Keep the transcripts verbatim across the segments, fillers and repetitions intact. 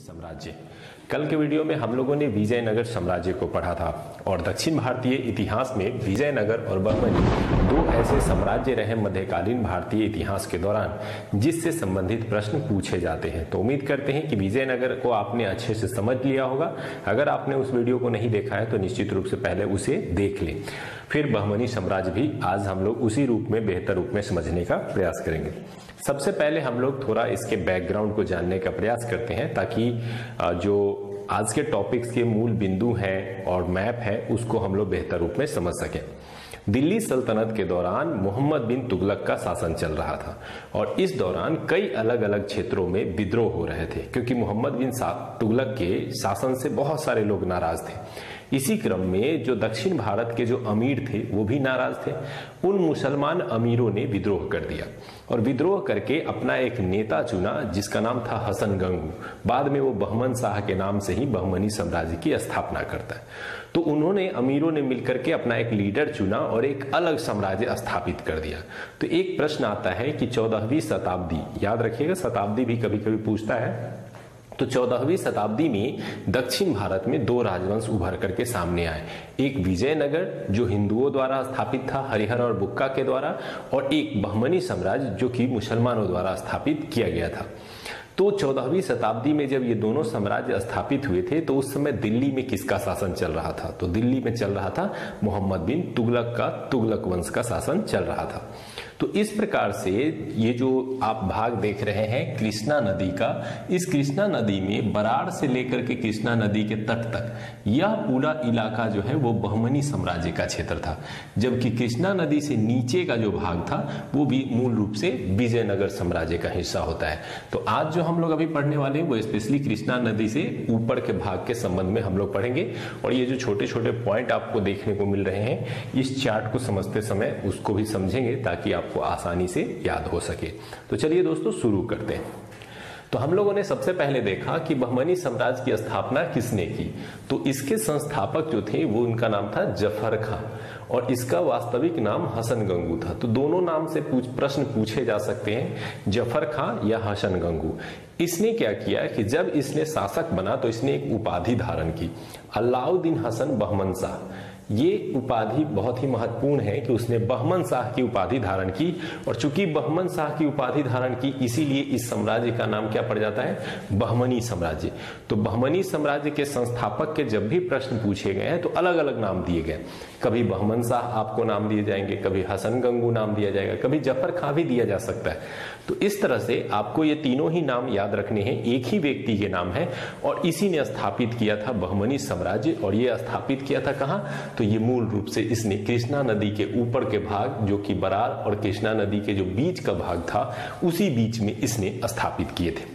साम्राज्य। कल के वीडियो में हम लोगों ने विजयनगर साम्राज्य को पढ़ा था और दक्षिण भारतीय इतिहास में विजयनगर और बहमनी दो ऐसे साम्राज्य रहे मध्यकालीन भारतीय इतिहास के दौरान जिससे संबंधित प्रश्न पूछे जाते हैं। तो उम्मीद करते हैं कि विजयनगर को आपने अच्छे से समझ लिया होगा। अगर आपने उस वीडियो को नहीं देखा है तो निश्चित रूप से पहले उसे देख लें, फिर बहमनी साम्राज्य भी आज हम लोग उसी रूप में बेहतर रूप में समझने का प्रयास करेंगे। सबसे पहले हम लोग थोड़ा इसके बैकग्राउंड को जानने का प्रयास करते हैं ताकि जो आज के टॉपिक्स के मूल बिंदु हैं और मैप है उसको हम लोग बेहतर रूप में समझ सकें। दिल्ली सल्तनत के दौरान मोहम्मद बिन तुगलक का शासन चल रहा था और इस दौरान कई अलग अलग क्षेत्रों में विद्रोह हो रहे थे क्योंकि मोहम्मद बिन तुगलक के शासन से बहुत सारे लोग नाराज थे। इसी क्रम में जो दक्षिण भारत के जो अमीर थे वो भी नाराज थे। उन मुसलमान अमीरों ने विद्रोह कर दिया और विद्रोह करके अपना एक नेता चुना जिसका नाम था हसन गंगू। बाद में वो बहमन शाह के नाम से ही बहमनी साम्राज्य की स्थापना करता है। तो उन्होंने अमीरों ने मिलकर के अपना एक लीडर चुना और एक अलग साम्राज्य स्थापित कर दिया। तो एक प्रश्न आता है कि चौदहवीं शताब्दी, याद रखिएगा शताब्दी भी कभी कभी पूछता है, तो चौदहवीं शताब्दी में दक्षिण भारत में दो राजवंश उभर करके सामने आए। एक विजयनगर जो हिंदुओं द्वारा स्थापित था हरिहर और बुक्का के द्वारा, और एक बहमनी साम्राज्य जो कि मुसलमानों द्वारा स्थापित किया गया था। तो चौदहवीं शताब्दी में जब ये दोनों साम्राज्य स्थापित हुए थे तो उस समय दिल्ली में किसका शासन चल रहा था? तो दिल्ली में चल रहा था मोहम्मद बिन तुगलक का, तुगलक वंश का शासन चल रहा था। तो इस प्रकार से ये जो आप भाग देख रहे हैं कृष्णा नदी का, इस कृष्णा नदी में बराड़ से लेकर के कृष्णा नदी के तट तक यह पूरा इलाका जो है वो बहमनी साम्राज्य का क्षेत्र था, जबकि कृष्णा नदी से नीचे का जो भाग था वो भी मूल रूप से विजयनगर साम्राज्य का हिस्सा होता है। तो आज जो हम लोग अभी पढ़ने वाले हैं वो स्पेशली कृष्णा नदी से ऊपर के भाग के संबंध में हम लोग पढ़ेंगे और ये जो छोटे छोटे पॉइंट आपको देखने को मिल रहे हैं इस चार्ट को समझते समय उसको भी समझेंगे ताकि आप को आसानी से याद हो सके। तो चलिए दोस्तों शुरू करते हैं। तो हम लोगों ने सबसे पहले देखा कि बहमनी साम्राज्य की स्थापना किसने की। तो इसके संस्थापक जो थे वो उनका नाम था जफर खां और इसका वास्तविक नाम हसन गंगू था। तो दोनों नाम से पूछ, प्रश्न पूछे जा सकते हैं, जफर खां या हसन गंगू। इसने क्या किया कि जब इसने शासक बना तो इसने एक उपाधि धारण की, अलाउद्दीन हसन बहमन शाह। ये उपाधि बहुत ही महत्वपूर्ण है कि उसने बहमन शाह की उपाधि धारण की और चूंकि बहमन शाह की उपाधि धारण की इसीलिए इस साम्राज्य का नाम क्या पड़ जाता है? बहमनी साम्राज्य। तो बहमनी साम्राज्य के संस्थापक के जब भी प्रश्न पूछे गए हैं तो अलग अलग नाम दिए गए। कभी बहमन शाह आपको नाम दिए जाएंगे, कभी हसन गंगू नाम दिया जाएगा, कभी जफर खां भी दिया जा सकता है। तो इस तरह से आपको ये तीनों ही नाम याद रखने हैं, एक ही व्यक्ति के नाम है और इसी ने स्थापित किया था बहमनी साम्राज्य। और ये स्थापित किया था कहां? तो ये मूल रूप से इसने कृष्णा नदी के ऊपर के भाग जो कि बराड़ और कृष्णा नदी के जो बीच का भाग था उसी बीच में इसने स्थापित किए थे।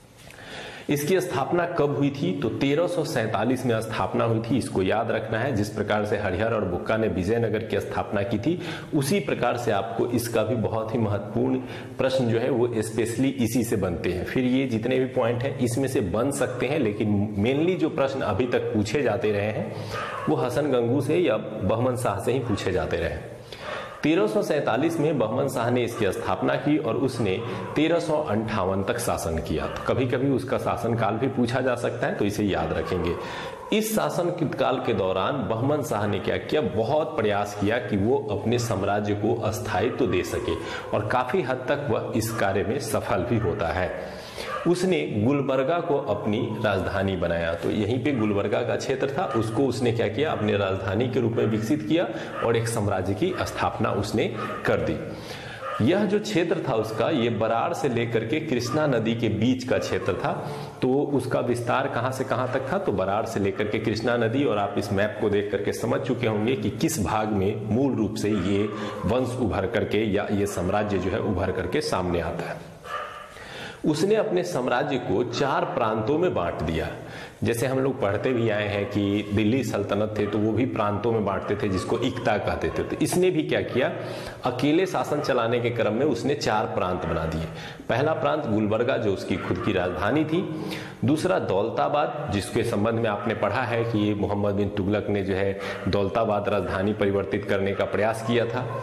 इसकी स्थापना कब हुई थी? तो तेरह सौ सैंतालीस में स्थापना हुई थी। इसको याद रखना है। जिस प्रकार से हरिहर और बुक्का ने विजयनगर की स्थापना की थी उसी प्रकार से आपको इसका भी बहुत ही महत्वपूर्ण प्रश्न जो है वो स्पेशली इसी से बनते हैं। फिर ये जितने भी पॉइंट हैं इसमें से बन सकते हैं, लेकिन मेनली जो प्रश्न अभी तक पूछे जाते रहे हैं वो हसन गंगू से या बहमन शाह से ही पूछे जाते रहे। तेरह सौ सैंतालीस में बहमन शाह ने इसकी स्थापना की और उसने तेरह सौ अंठावन तक शासन किया। तो कभी कभी उसका शासन काल भी पूछा जा सकता है, तो इसे याद रखेंगे। इस शासन काल के दौरान बहमन शाह ने क्या किया? बहुत प्रयास किया कि वो अपने साम्राज्य को अस्थायित्व तो दे सके और काफी हद तक वह इस कार्य में सफल भी होता है। उसने गुलबर्गा को अपनी राजधानी बनाया। तो यहीं पे गुलबर्गा का क्षेत्र था, उसको उसने क्या किया? अपने राजधानी के रूप में विकसित किया और एक साम्राज्य की स्थापना उसने कर दी। यह जो क्षेत्र था उसका, ये बराड़ से लेकर के कृष्णा नदी के बीच का क्षेत्र था। तो उसका विस्तार कहां से कहां तक था? तो बराड़ से लेकर के कृष्णा नदी। और आप इस मैप को देख करके समझ चुके होंगे कि किस भाग में मूल रूप से ये वंश उभर करके या ये साम्राज्य जो है उभर करके सामने आता है। उसने अपने साम्राज्य को चार प्रांतों में बांट दिया। जैसे हम लोग पढ़ते भी आए हैं कि दिल्ली सल्तनत थे तो वो भी प्रांतों में बांटते थे जिसको इक्ता कहते थे। तो इसने भी क्या किया? अकेले शासन चलाने के क्रम में उसने चार प्रांत बना दिए। पहला प्रांत गुलबर्गा जो उसकी खुद की राजधानी थी, दूसरा दौलताबाद जिसके संबंध में आपने पढ़ा है कि मोहम्मद बिन तुगलक ने जो है दौलताबाद राजधानी परिवर्तित करने का प्रयास किया था।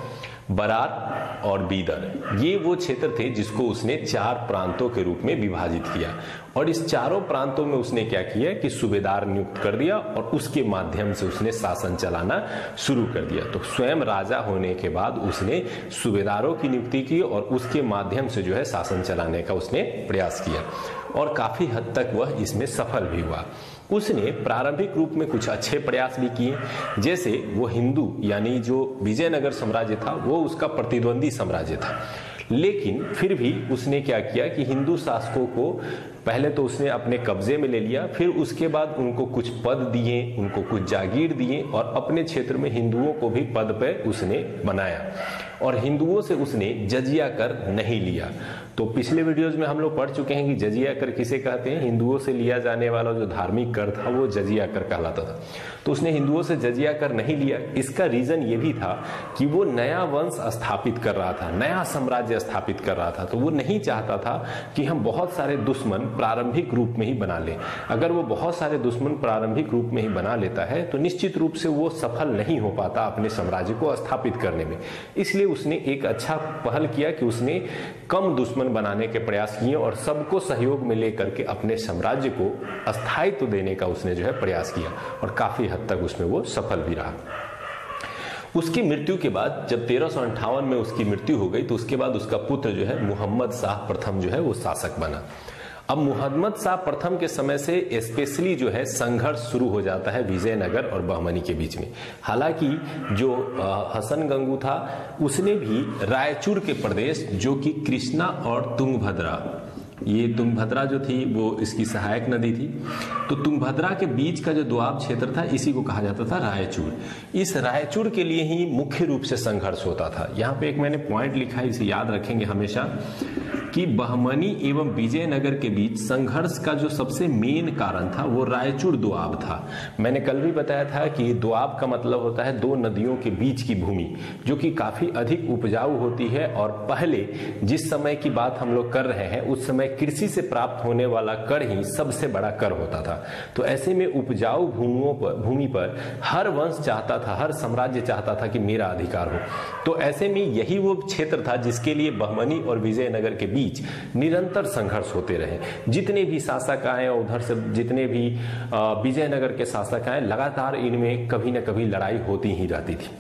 बरार और बीदर, ये वो क्षेत्र थे जिसको उसने चार प्रांतों के रूप में विभाजित किया। और इस चारों प्रांतों में उसने क्या किया कि सूबेदार नियुक्त कर दिया और उसके माध्यम से उसने शासन चलाना शुरू कर दिया। तो स्वयं राजा होने के बाद उसने सूबेदारों की नियुक्ति की और उसके माध्यम से जो है शासन चलाने का उसने प्रयास किया और काफी हद तक वह इसमें सफल भी हुआ। उसने प्रारंभिक रूप में कुछ अच्छे प्रयास भी किए, जैसे वो हिंदू यानी जो विजयनगर साम्राज्य था वो उसका प्रतिद्वंदी साम्राज्य था, लेकिन फिर भी उसने क्या किया कि हिंदू शासकों को पहले तो उसने अपने कब्जे में ले लिया, फिर उसके बाद उनको कुछ पद दिए, उनको कुछ जागीर दिए और अपने क्षेत्र में हिंदुओं को भी पद पे उसने बनाया और हिंदुओं से उसने जजिया कर नहीं लिया। तो पिछले वीडियोस में हम लोग पढ़ चुके हैं कि जजिया कर किसे कहते हैं। हिंदुओं से लिया जाने वाला जो धार्मिक कर था वो जजिया कर कहलाता था। तो उसने हिंदुओं से जजिया कर नहीं लिया। इसका रीजन ये भी था कि वो नया वंश स्थापित कर रहा था, नया साम्राज्य स्थापित कर रहा था। तो वो नहीं चाहता था कि हम बहुत सारे दुश्मन प्रारंभिक रूप में ही बना लें। अगर वो बहुत सारे दुश्मन प्रारंभिक रूप में ही बना लेता है तो निश्चित रूप से वो सफल नहीं हो पाता अपने साम्राज्य को स्थापित करने में। इसलिए उसने एक अच्छा पहल किया कि उसने कम दुश्मन बनाने के प्रयास किए और सबको सहयोग में लेकर के अपने साम्राज्य को अस्थायित्व देने का उसने जो है प्रयास किया और काफी हद तक उसमें वो सफल भी रहा। उसकी मृत्यु के बाद जब तेरह सौ अंठावन में उसकी मृत्यु हो गई तो उसके बाद उसका पुत्र जो है मोहम्मद शाह प्रथम जो है वो शासक बना। अब मोहम्मद शाह प्रथम के समय से स्पेशली जो है संघर्ष शुरू हो जाता है विजयनगर और बहमनी के बीच में। हालांकि जो हसन गंगू था उसने भी रायचूर के प्रदेश जो कि कृष्णा और तुंगभद्रा, ये तुंगभद्रा जो थी वो इसकी सहायक नदी थी, तो तुंगभद्रा के बीच का जो दोआब क्षेत्र था इसी को कहा जाता था रायचूर। इस रायचूर के लिए ही मुख्य रूप से संघर्ष होता था। यहाँ पे एक मैंने पॉइंट लिखा है, इसे याद रखेंगे हमेशा कि बहमनी एवं विजयनगर के बीच संघर्ष का जो सबसे मेन कारण था वो रायचूर दोआब था। मैंने कल भी बताया था कि दोआब का मतलब होता है दो नदियों के बीच की भूमि जो कि काफी अधिक उपजाऊ होती है और पहले जिस समय की बात हम लोग कर रहे हैं उस समय कृषि से प्राप्त होने वाला कर ही सबसे बड़ा कर होता था। तो ऐसे में उपजाऊ भूमियों पर भूमि पर हर वंश चाहता था, हर साम्राज्य चाहता था कि मेरा अधिकार हो। तो ऐसे में यही वो क्षेत्र था जिसके लिए बहमनी और विजयनगर के बीच निरंतर संघर्ष होते रहे। जितने भी शासक आए और उधर से जितने भी विजयनगर के शासक आए, लगातार इनमें कभी न कभी लड़ाई होती ही रहती थी।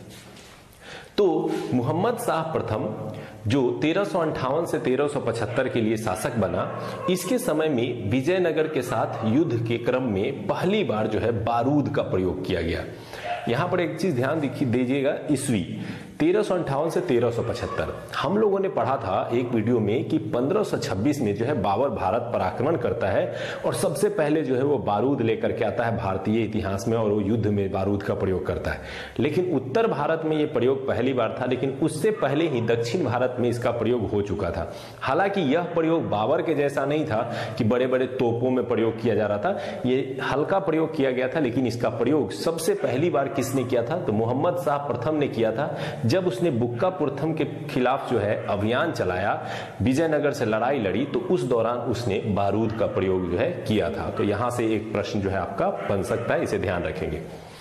तो मोहम्मद शाह प्रथम जो तेरह सौ अंठावन से तेरह सौ पचहत्तर के लिए शासक बना, इसके समय में विजयनगर के साथ युद्ध के क्रम में पहली बार जो है बारूद का प्रयोग किया गया। यहां पर एक चीज ध्यान दीजिएगा, ईस्वी तेरह सौ अंठावन से तेरह सौ पचहत्तर हम लोगों ने पढ़ा था एक वीडियो में कि पंद्रह सौ छब्बीस में जो है बाबर भारत पर आक्रमण करता है और सबसे पहले जो है वो बारूद लेकर के आता है भारतीय इतिहास में और वो युद्ध में बारूद का प्रयोग करता है। लेकिन उत्तर भारत में ये प्रयोग पहली बार था, लेकिन उससे पहले ही दक्षिण भारत में इसका प्रयोग हो चुका था। हालांकि यह प्रयोग बाबर के जैसा नहीं था कि बड़े बड़े तोपों में प्रयोग किया जा रहा था, ये हल्का प्रयोग किया गया था। लेकिन इसका प्रयोग सबसे पहली बार किसने किया था? तो मोहम्मद शाह प्रथम ने किया था जब उसने बुक्का पुरथम के खिलाफ जो है अभियान चलाया, विजयनगर से लड़ाई लड़ी, तो उस दौरान उसने बारूद का प्रयोग जो है किया था। तो यहां से एक प्रश्न जो है आपका बन सकता है, इसे ध्यान रखेंगे।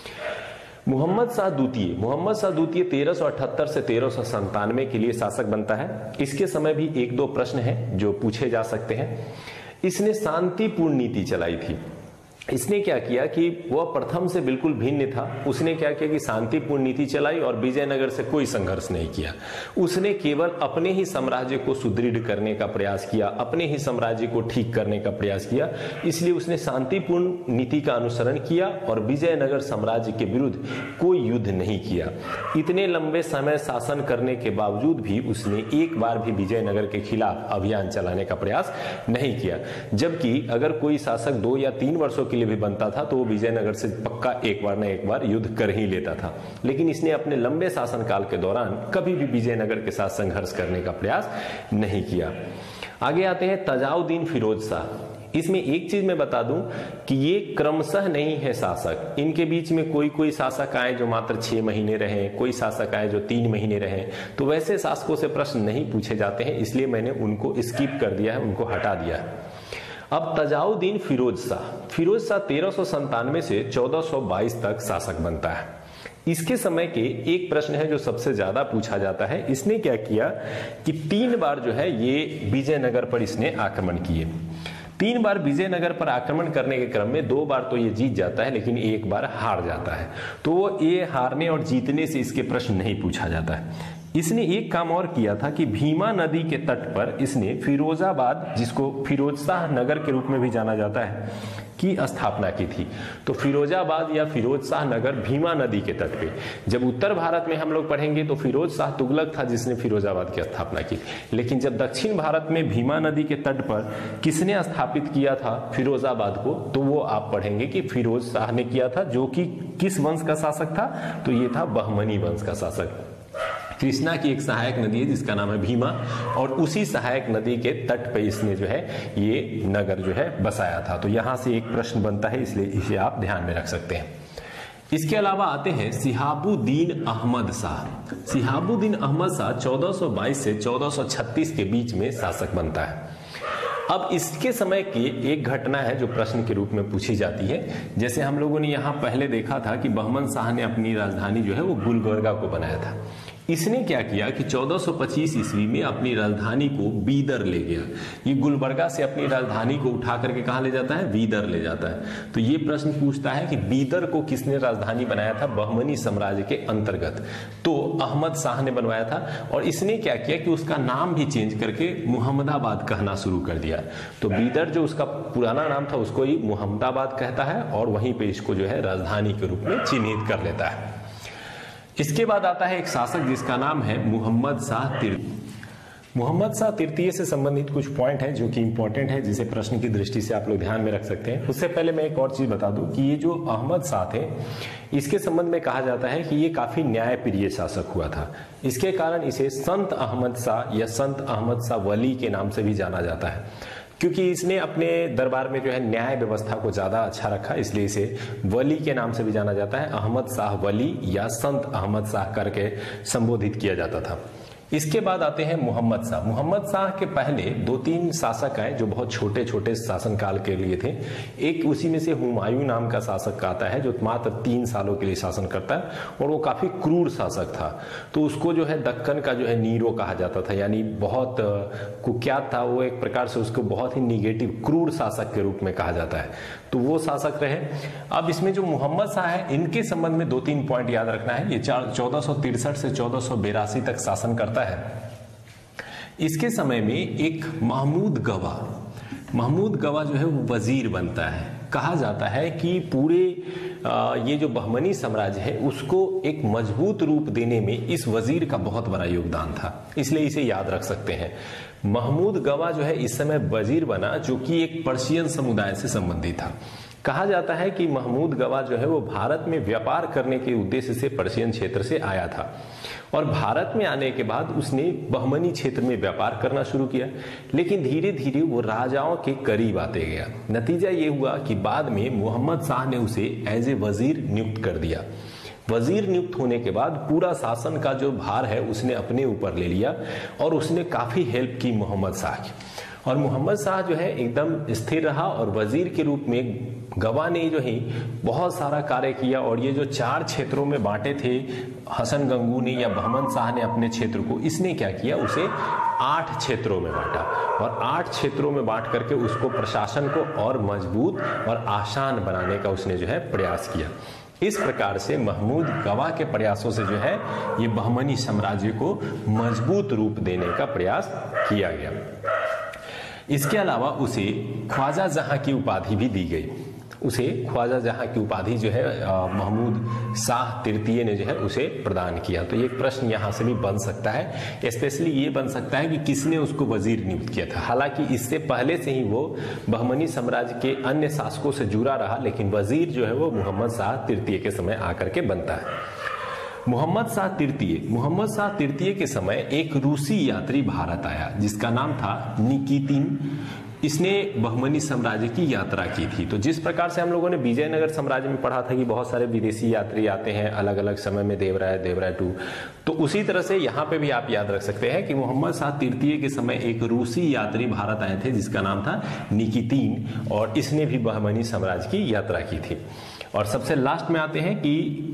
मोहम्मद शाह द्वितीय मोहम्मद शाह द्वितीय तेरह सौ अठहत्तर से तेरह सौ संतानवे के लिए शासक बनता है। इसके समय भी एक दो प्रश्न हैं जो पूछे जा सकते हैं। इसने शांतिपूर्ण नीति चलाई थी। इसने क्या किया कि वह प्रथम से बिल्कुल भिन्न था। उसने क्या किया कि शांतिपूर्ण नीति चलाई और विजयनगर से कोई संघर्ष नहीं किया। उसने केवल अपने ही साम्राज्य को सुदृढ़ करने का प्रयास किया, अपने ही साम्राज्य को ठीक करने का प्रयास किया। इसलिए उसने शांतिपूर्ण नीति का अनुसरण किया और विजयनगर साम्राज्य के विरुद्ध कोई युद्ध नहीं किया। इतने लंबे समय शासन करने के बावजूद भी उसने एक बार भी विजयनगर के खिलाफ अभियान चलाने का प्रयास नहीं किया। जबकि अगर कोई शासक दो या तीन वर्षों के लिए भी बनता था तो वो विजयनगर से पक्का एक बार न एक बार युद्ध कर ही लेता था। लेकिन इसने अपने लंबे शासनकाल के दौरान कभी भी विजयनगर के साथ संघर्ष करने का प्रयास नहीं किया। आगे आते हैं तजाउद्दीन फिरोज शाह। इसमें एक चीज मैं बता दूं कि ये क्रमशः नहीं है शासक। इनके बीच में कोई कोई शासक आए जो मात्र छह महीने रहे, कोई शासक आए जो तीन महीने रहे। तो वैसे शासकों से प्रश्न नहीं पूछे जाते हैं, इसलिए मैंने उनको स्किप कर दिया है, उनको हटा दिया है। अब तजाउद्दीन फिरोज शाह फिरोज शाह तेरह सौ संतानवे से चौदह सौ बाईस तक शासक बनता है। इसके समय के एक प्रश्न है जो सबसे ज्यादा पूछा जाता है, इसने क्या किया कि तीन बार जो है ये विजयनगर पर इसने आक्रमण किए। तीन बार विजयनगर पर आक्रमण करने के क्रम में दो बार तो ये जीत जाता है, लेकिन एक बार हार जाता है। तो वो ये हारने और जीतने से इसके प्रश्न नहीं पूछा जाता है। इसने एक काम और किया था कि भीमा नदी के तट पर इसने फिरोजाबाद, जिसको फिरोज शाह नगर के रूप में भी जाना जाता है, की स्थापना की थी। तो फिरोजाबाद या फिरोज शाह नगर भीमा नदी के तट पे, जब उत्तर भारत में हम लोग पढ़ेंगे तो फिरोज शाह तुगलक था जिसने फिरोजाबाद की स्थापना की, लेकिन जब दक्षिण भारत में भीमा नदी के तट पर किसने स्थापित किया था फिरोजाबाद को, तो वो आप पढ़ेंगे कि फिरोज शाह ने किया था, जो कि किस वंश का शासक था, तो ये था बहमनी वंश का शासक। कृष्णा की एक सहायक नदी है जिसका नाम है भीमा, और उसी सहायक नदी के तट पे इसने जो है ये नगर जो है बसाया था। तो यहां से एक प्रश्न बनता है, इसलिए इसे आप ध्यान में रख सकते हैं। इसके अलावा आते हैं सिहाबुद्दीन अहमद शाह। सिहाबुद्दीन अहमद शाह चौदह सौ बाईस से चौदह सौ छत्तीस के बीच में शासक बनता है। अब इसके समय की एक घटना है जो प्रश्न के रूप में पूछी जाती है। जैसे हम लोगों ने यहाँ पहले देखा था कि बहमन शाह ने अपनी राजधानी जो है वो गुलबर्गा को बनाया था। इसने क्या किया कि चौदह सौ पच्चीस ईस्वी में अपनी राजधानी को बीदर ले गया। ये गुलबर्गा से अपनी राजधानी को उठा करके कहाँ ले जाता है, बीदर ले जाता है। तो ये प्रश्न पूछता है कि बीदर को किसने राजधानी बनाया था बहमनी साम्राज्य के अंतर्गत, तो अहमद शाह ने बनवाया था। और इसने क्या किया कि उसका नाम भी चेंज करके मुहम्मदाबाद कहना शुरू कर दिया। तो बीदर जो उसका पुराना नाम था उसको ही मुहम्मदाबाद कहता है, और वहीं पे इसको जो है राजधानी के रूप में चिन्हित कर लेता है। इसके बाद आता है एक शासक जिसका नाम है मुहम्मद शाह तृतीय। मुहम्मद शाह तृतीय से संबंधित कुछ पॉइंट है जो कि इंपॉर्टेंट है, जिसे प्रश्न की दृष्टि से आप लोग ध्यान में रख सकते हैं। उससे पहले मैं एक और चीज बता दूं कि ये जो अहमद शाह थे, इसके संबंध में कहा जाता है कि ये काफी न्यायप्रिय शासक हुआ था। इसके कारण इसे संत अहमद शाह या संत अहमद शाह वली के नाम से भी जाना जाता है, क्योंकि इसने अपने दरबार में जो है न्याय व्यवस्था को ज्यादा अच्छा रखा, इसलिए इसे वली के नाम से भी जाना जाता है। अहमद शाह वली या संत अहमद शाह करके संबोधित किया जाता था। इसके बाद आते हैं मुहम्मद शाह। मुहम्मद शाह के पहले दो तीन शासक आए जो बहुत छोटे छोटे शासनकाल के लिए थे। एक उसी में से हुमायूं नाम का शासक आता है जो मात्र तीन सालों के लिए शासन करता है, और वो काफी क्रूर शासक था। तो उसको जो है दक्कन का जो है नीरो कहा जाता था, यानी बहुत कुख्यात था वो, एक प्रकार से उसको बहुत ही निगेटिव क्रूर शासक के रूप में कहा जाता है। तो वो शासक रहे। अब इसमें जो मुहम्मद शाह है, इनके संबंध में दो तीन पॉइंट याद रखना है। ये चौदह सौ तिरसठ से चौदह सौ बेरासी तक शासन करता है। इसके समय में एक महमूद गवा, महमूद गवा जो है वो वजीर बनता है। कहा जाता है कि पूरे आ, ये जो बहमनी साम्राज्य है उसको एक मजबूत रूप देने में इस वजीर का बहुत बड़ा योगदान था, इसलिए इसे याद रख सकते हैं। महमूद गवा जो है इस समय वजीर बना, जो कि एक पर्शियन समुदाय से संबंधित था। कहा जाता है कि महमूद गवा जो है वो भारत में व्यापार करने के उद्देश्य से पर्शियन क्षेत्र से आया था, और भारत में आने के बाद उसने बहमनी क्षेत्र में व्यापार करना शुरू किया, लेकिन धीरे धीरे वो राजाओं के करीब आते गया। नतीजा ये हुआ कि बाद में मुहम्मद शाह ने उसे एज ए वजीर नियुक्त कर दिया। वजीर नियुक्त होने के बाद पूरा शासन का जो भार है उसने अपने ऊपर ले लिया, और उसने काफी हेल्प की मुहम्मद शाह की। और मुहम्मद शाह जो है एकदम स्थिर रहा, और वजीर के रूप में गवा ने जो है बहुत सारा कार्य किया। और ये जो चार क्षेत्रों में बांटे थे हसन गंगू ने या बहमन शाह ने अपने क्षेत्र को, इसने क्या किया, उसे आठ क्षेत्रों में बांटा, और आठ क्षेत्रों में बांट करके उसको प्रशासन को और मजबूत और आसान बनाने का उसने जो है प्रयास किया। इस प्रकार से महमूद गवा के प्रयासों से जो है ये बहमनी साम्राज्य को मजबूत रूप देने का प्रयास किया गया। इसके अलावा उसे ख्वाजा जहां की उपाधि भी दी गई। उसे ख्वाजा जहां की उपाधि जो है महमूद शाह तृतीय ने जो है उसे प्रदान किया। तो ये प्रश्न यहां से भी बन सकता है, स्पेशली ये बन सकता है कि किसने उसको वजीर नियुक्त किया था। हालांकि इससे पहले से ही वो बहमनी साम्राज्य के अन्य शासकों से जुड़ा रहा, लेकिन वजीर जो है वो मुहम्मद शाह तृतीय के समय आकर के बनता है। मुहम्मद शाह तृतीय मुहम्मद शाह तृतीय के समय एक रूसी यात्री भारत आया जिसका नाम था निकितिन। इसने बहमनी साम्राज्य की यात्रा की थी। तो जिस प्रकार से हम लोगों ने विजयनगर साम्राज्य में पढ़ा था कि बहुत सारे विदेशी यात्री आते हैं अलग अलग समय में, देवराय देवराय टू, तो उसी तरह से यहाँ पे भी आप याद रख सकते हैं कि मुहम्मद शाह तृतीय के समय एक रूसी यात्री भारत आए थे जिसका नाम था निकितिन, और इसने भी बहमनी साम्राज्य की यात्रा की थी। और सबसे लास्ट में आते हैं कि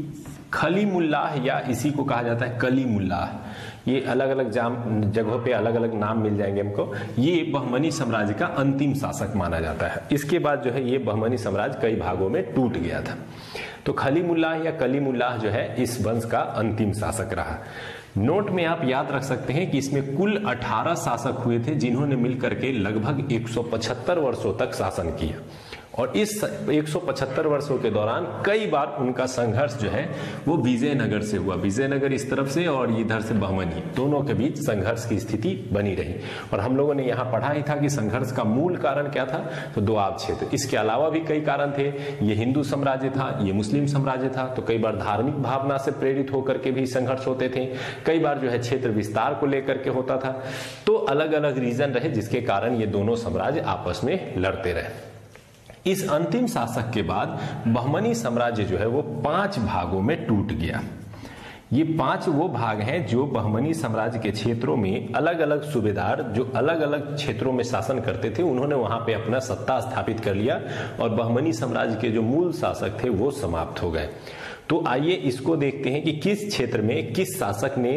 खलीमुल्लाह या इसी को कहा जाता है कलीमुल्लाह, ये अलग अलग जगहों पे अलग अलग नाम मिल जाएंगे हमको। ये बहमनी साम्राज्य का अंतिम शासक माना जाता है। इसके बाद जो है ये बहमनी साम्राज्य कई भागों में टूट गया था। तो खलीमुल्लाह या कलीमुल्लाह जो है इस वंश का अंतिम शासक रहा। नोट में आप याद रख सकते हैं कि इसमें कुल अठारह शासक हुए थे जिन्होंने मिलकर के लगभग एक सौ पचहत्तर वर्षों तक शासन किया, और इस एक सौ पचहत्तर वर्षों के दौरान कई बार उनका संघर्ष जो है वो विजयनगर से हुआ। विजयनगर इस तरफ से और इधर से बहमनी, दोनों के बीच संघर्ष की स्थिति बनी रही। और हम लोगों ने यहाँ पढ़ा ही था कि संघर्ष का मूल कारण क्या था, तो दोआब क्षेत्र। इसके अलावा भी कई कारण थे। ये हिंदू साम्राज्य था, ये मुस्लिम साम्राज्य था, तो कई बार धार्मिक भावना से प्रेरित होकर के भी संघर्ष होते थे, कई बार जो है क्षेत्र विस्तार को लेकर के होता था। तो अलग अलग रीजन रहे जिसके कारण ये दोनों साम्राज्य आपस में लड़ते रहे। इस अंतिम शासक के बाद बहमनी साम्राज्य जो है वो पांच भागों में टूट गया। ये पांच वो भाग हैं जो बहमनी साम्राज्य के क्षेत्रों में अलग अलग सूबेदार जो अलग अलग क्षेत्रों में शासन करते थे, उन्होंने वहां पे अपना सत्ता स्थापित कर लिया और बहमनी साम्राज्य के जो मूल शासक थे वो समाप्त हो गए। तो आइए इसको देखते हैं कि किस क्षेत्र में किस शासक ने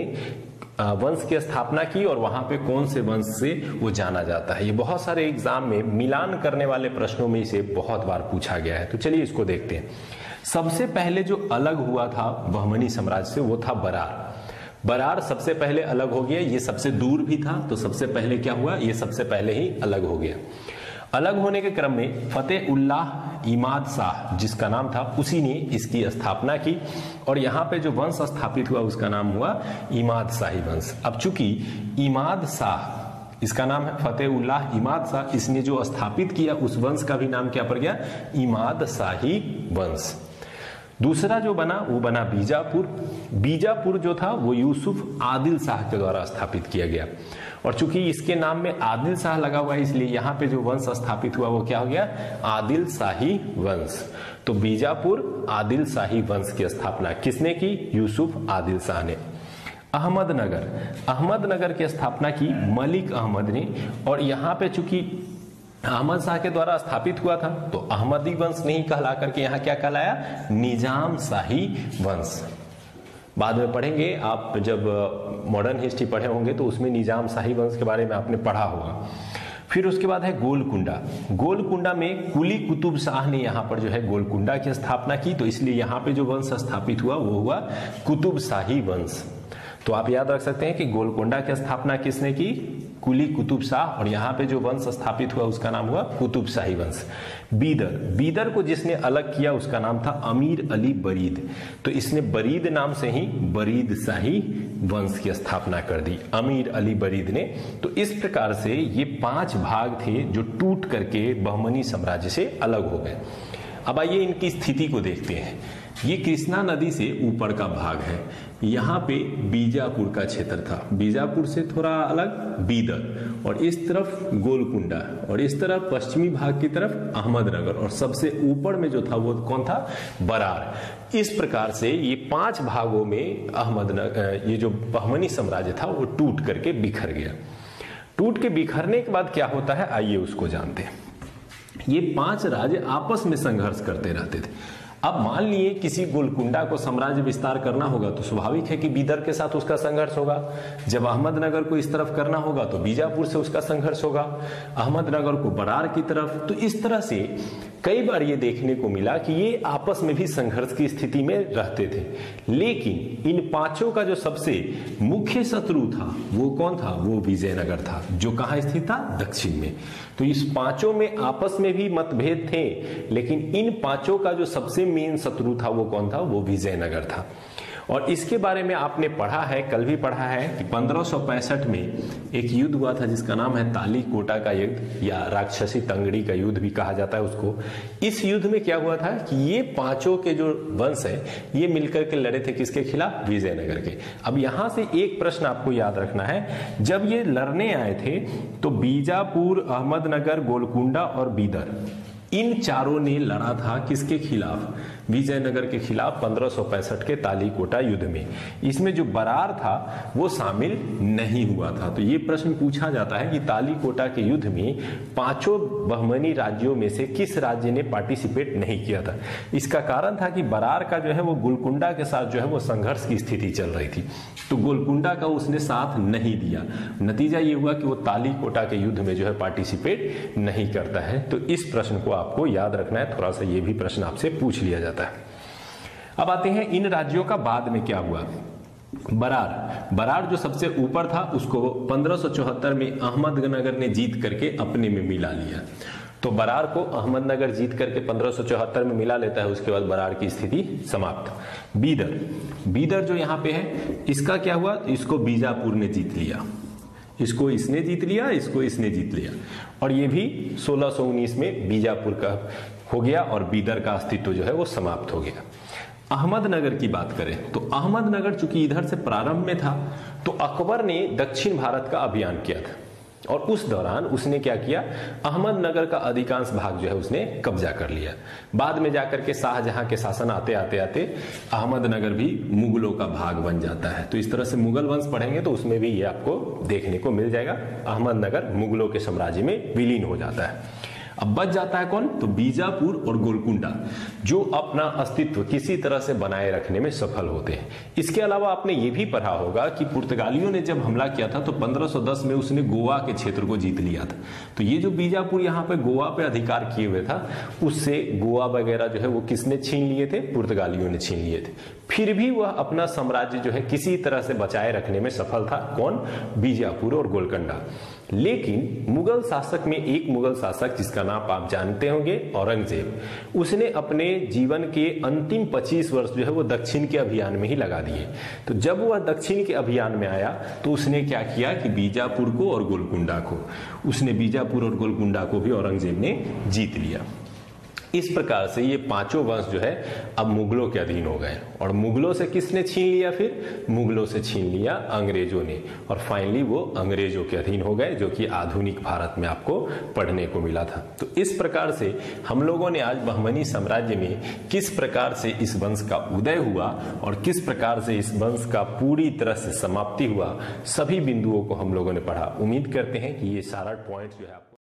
वंश की स्थापना की और वहां पे कौन से वंश से वो जाना जाता है। ये बहुत सारे एग्जाम में मिलान करने वाले प्रश्नों में इसे बहुत बार पूछा गया है। तो चलिए इसको देखते हैं। सबसे पहले जो अलग हुआ था बहमनी साम्राज्य से वो था बरार। बरार सबसे पहले अलग हो गया। ये सबसे दूर भी था, तो सबसे पहले क्या हुआ, ये सबसे पहले ही अलग हो गया। अलग होने के क्रम में फतेह उल्लाह इमाद शाह जिसका नाम था, उसी ने इसकी स्थापना की और यहाँ पे जो वंश स्थापित हुआ उसका नाम हुआ इमाद शाही वंश। अब चूंकि इमाद शाह, इसका नाम है फतेह उल्लाह इमाद शाह, इसने जो स्थापित किया उस वंश का भी नाम क्या पड़ गया, इमाद शाही वंश। दूसरा जो बना वो बना बीजापुर। बीजापुर जो था वो यूसुफ आदिल शाह के द्वारा स्थापित किया गया, और चूंकि इसके नाम में आदिल शाह लगा हुआ है इसलिए यहाँ पे जो वंश स्थापित हुआ वो क्या हो गया, आदिल शाही वंश। तो बीजापुर आदिल शाही वंश की स्थापना किसने की, यूसुफ आदिल शाह ने। अहमदनगर, अहमदनगर की स्थापना की मलिक अहमद ने, और यहाँ पे चूंकि अहमद शाह के द्वारा स्थापित हुआ था तो अहमदी वंश नहीं कहला करके यहाँ क्या कहलाया, निजाम शाही वंश। बाद में पढ़ेंगे आप, जब मॉडर्न हिस्ट्री पढ़े होंगे तो उसमें निजाम शाही वंश के बारे में आपने पढ़ा होगा। फिर उसके बाद है गोलकुंडा। गोलकुंडा में कुली कुतुब शाह ने यहाँ पर जो है गोलकुंडा की स्थापना की, तो इसलिए यहाँ पे जो वंश स्थापित हुआ वो हुआ कुतुब शाही वंश। तो आप याद रख सकते हैं कि गोलकुंडा की स्थापना किसने की, कुली कुतुब शाह, और यहाँ पे जो वंश स्थापित हुआ उसका नाम हुआ कुतुब शाही वंश। बीदर, बीदर को जिसने अलग किया उसका नाम था अमीर अली बरीद, तो इसने बरीद नाम से ही बरीद शाही वंश की स्थापना कर दी, अमीर अली बरीद ने। तो इस प्रकार से ये पांच भाग थे जो टूट करके बहमनी साम्राज्य से अलग हो गए। अब आइए इनकी स्थिति को देखते हैं। ये कृष्णा नदी से ऊपर का भाग है, यहाँ पे बीजापुर का क्षेत्र था, बीजापुर से थोड़ा अलग बीदर, और इस तरफ गोलकुंडा, और इस तरफ पश्चिमी भाग की तरफ अहमदनगर, और सबसे ऊपर में जो था वो कौन था, बरार। इस प्रकार से ये पांच भागों में अहमदनगर, ये जो बहमनी साम्राज्य था वो टूट करके बिखर गया। टूट के बिखरने के बाद क्या होता है, आइए उसको जानते हैं। ये पांच राज्य आपस में संघर्ष करते रहते थे। अब मान लिए किसी गोलकुंडा को साम्राज्य विस्तार करना होगा तो स्वाभाविक है कि बीदर के साथ उसका संघर्ष होगा। जब अहमदनगर को इस तरफ करना होगा तो बीजापुर से उसका संघर्ष होगा, अहमदनगर को बरार की तरफ। तो इस तरह से कई बार ये देखने को मिला कि ये आपस में भी संघर्ष की स्थिति में रहते थे। लेकिन इन पांचों का जो सबसे मुख्य शत्रु था वो कौन था, वो विजयनगर था, जो कहाँ स्थित था, दक्षिण में। तो इस पांचों में आपस में भी मतभेद थे, लेकिन इन पांचों का जो सबसे मेन शत्रु था वो कौन था, वो विजयनगर था। और इसके बारे में आपने पढ़ा है, कल भी पढ़ा है कि पंद्रह सौ पैंसठ में एक युद्ध हुआ था जिसका नाम है ताली कोटा का युद्ध, या राक्षसी तंगड़ी का युद्ध भी कहा जाता है उसको। इस युद्ध में क्या हुआ था कि ये पांचों के जो वंश है ये मिलकर के लड़े थे किसके खिलाफ, विजयनगर के। अब यहां से एक प्रश्न आपको याद रखना है, जब ये लड़ने आए थे तो बीजापुर, अहमदनगर, गोलकुंडा और बीदर, इन चारों ने लड़ा था किसके खिलाफ, विजयनगर के खिलाफ पंद्रह सौ पैंसठ के तालीकोटा युद्ध में। इसमें जो बरार था वो शामिल नहीं हुआ था। तो ये प्रश्न पूछा जाता है कि तालीकोटा के युद्ध में पांचों बहमनी राज्यों में से किस राज्य ने पार्टिसिपेट नहीं किया था। इसका कारण था कि बरार का जो है वो गोलकुंडा के साथ जो है वो संघर्ष की स्थिति चल रही थी, तो गोलकुंडा का उसने साथ नहीं दिया। नतीजा ये हुआ कि वो तालीकोटा के युद्ध में जो है पार्टिसिपेट नहीं करता है। तो इस प्रश्न को आपको याद रखना है, थोड़ा सा ये भी प्रश्न आपसे पूछ लिया जाता है। अब आते हैं इन राज्यों का बाद में क्या हुआ। बरार बरार जो सबसे ऊपर था उसको पंद्रह सौ चौहत्तर में अहमदनगर ने जीत करके अपने में मिला लिया। तो बरार को अहमदनगर जीत करके पंद्रह सौ चौहत्तर में मिला लेता है। उसके बाद बरार की स्थिति समाप्त। बीदर बीदर जो यहाँ पे है इसका क्या हुआ, इसको बीजापुर ने जीत लिया, इसको इसने जीत लिया, इसको इसने जीत लिया, और ये भी सोलह सौ उन्नीस में बीजापुर का हो गया और बीदर का अस्तित्व जो है वो समाप्त हो गया। अहमदनगर की बात करें तो अहमदनगर चूंकि इधर से प्रारंभ में था, तो अकबर ने दक्षिण भारत का अभियान किया था और उस दौरान उसने क्या किया, अहमदनगर का अधिकांश भाग जो है उसने कब्जा कर लिया। बाद में जाकर के शाहजहां के शासन आते आते आते अहमदनगर भी मुगलों का भाग बन जाता है। तो इस तरह से मुगल वंश पढ़ेंगे तो उसमें भी ये आपको देखने को मिल जाएगा, अहमदनगर मुगलों के साम्राज्य में विलीन हो जाता है। अब बच जाता है कौन, तो बीजापुर और गोलकुंडा, जो अपना अस्तित्व किसी तरह से बनाए रखने में सफल होते हैं। इसके अलावा आपने ये भी पढ़ा होगा कि पुर्तगालियों ने जब हमला किया था तो पंद्रह सौ दस में उसने गोवा के क्षेत्र को जीत लिया था। तो ये जो बीजापुर यहाँ पे गोवा पे अधिकार किए हुए था, उससे गोवा वगैरह जो है वो किसने छीन लिए थे, पुर्तगालियों ने छीन लिए थे। फिर भी वह अपना साम्राज्य जो है किसी तरह से बचाए रखने में सफल था, कौन, बीजापुर और गोलकुंडा। लेकिन मुगल शासक में एक मुगल शासक जिसका नाम आप जानते होंगे, औरंगजेब, उसने अपने जीवन के अंतिम पच्चीस वर्ष जो है वो दक्षिण के अभियान में ही लगा दिए। तो जब वह दक्षिण के अभियान में आया तो उसने क्या किया कि बीजापुर को और गोलकुंडा को, उसने बीजापुर और गोलकुंडा को भी औरंगजेब ने जीत लिया। इस प्रकार से ये पांचों वंश जो है अब मुगलों के अधीन हो गए। और मुगलों से किसने छीन लिया, फिर मुगलों से छीन लिया अंग्रेजों ने, और फाइनली वो अंग्रेजों के अधीन हो गए, जो कि आधुनिक भारत में आपको पढ़ने को मिला था। तो इस प्रकार से हम लोगों ने आज बहमनी साम्राज्य में किस प्रकार से इस वंश का उदय हुआ और किस प्रकार से इस वंश का पूरी तरह से समाप्ति हुआ, सभी बिंदुओं को हम लोगों ने पढ़ा। उम्मीद करते हैं कि ये सारा पॉइंट जो है